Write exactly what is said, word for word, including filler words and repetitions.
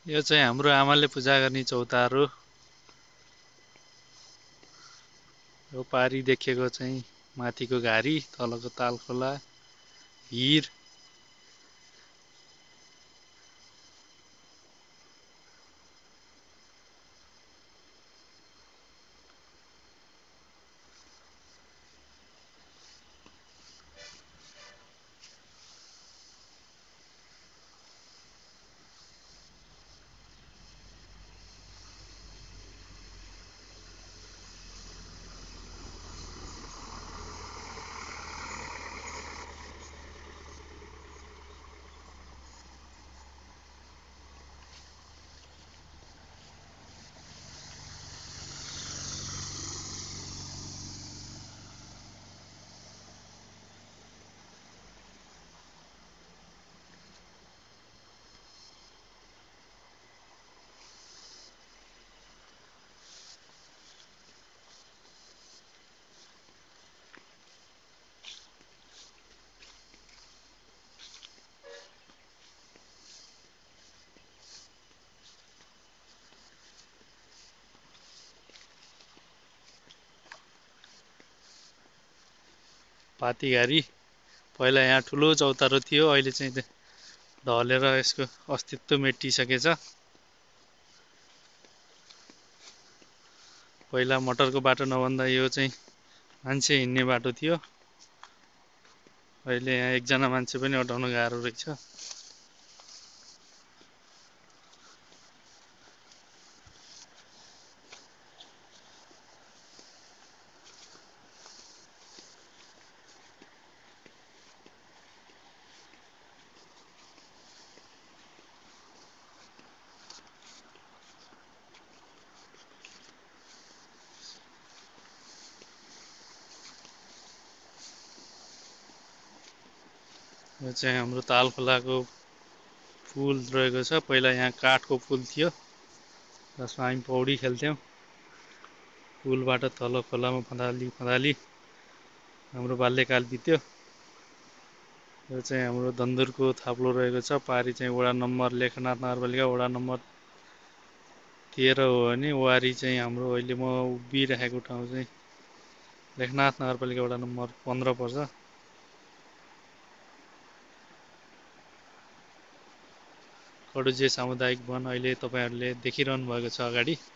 यो चाहिँ हाम्रो आमाले पूजा गर्ने चौतार हो। यो पारी देखेको चाहिँ माथिको घारी, तलको तालखोला, हिर। पातीघारी पहिला यहाँ ठुलो चौतारो थियो, अहिले चाहिँ ढलेर यसको अस्तित्व मेटिसकेछ। पहिला मोटरको बाटो नभन्दा यो चाहिँ मान्छे हिँड्ने बाटो थियो। अहिले यहाँ एकजना मान्छे पनि अटाउन गाह्रो रहेछ। यो चाहिँ हाम्रो तालखोलाको पुल रहेको छ। पहिला यहाँ काठको पुल थियो, जसमा हामी पौडी खेल्थ्यौँ। पुलबाट तल खोलामा फँदाली फँदाली हाम्रो बाल्यकाल बित्यो। यो चाहिँ हाम्रो धन्दुरको थाप्लो रहेको छ। पारी चाहिँ वडा नम्बर लेखनाथ नगरपालिका वडा नम्बर तेह्र हो भने वारी चाहिँ हाम्रो अहिले म उभिरहेको ठाउँ चाहिँ लेखनाथ नगरपालिका वडा नम्बर पन्ध्र पर्छ। कडुजे सामुदायिक वन अहिले तपाईहरुले देखिरहनु भएको छ अगाडि।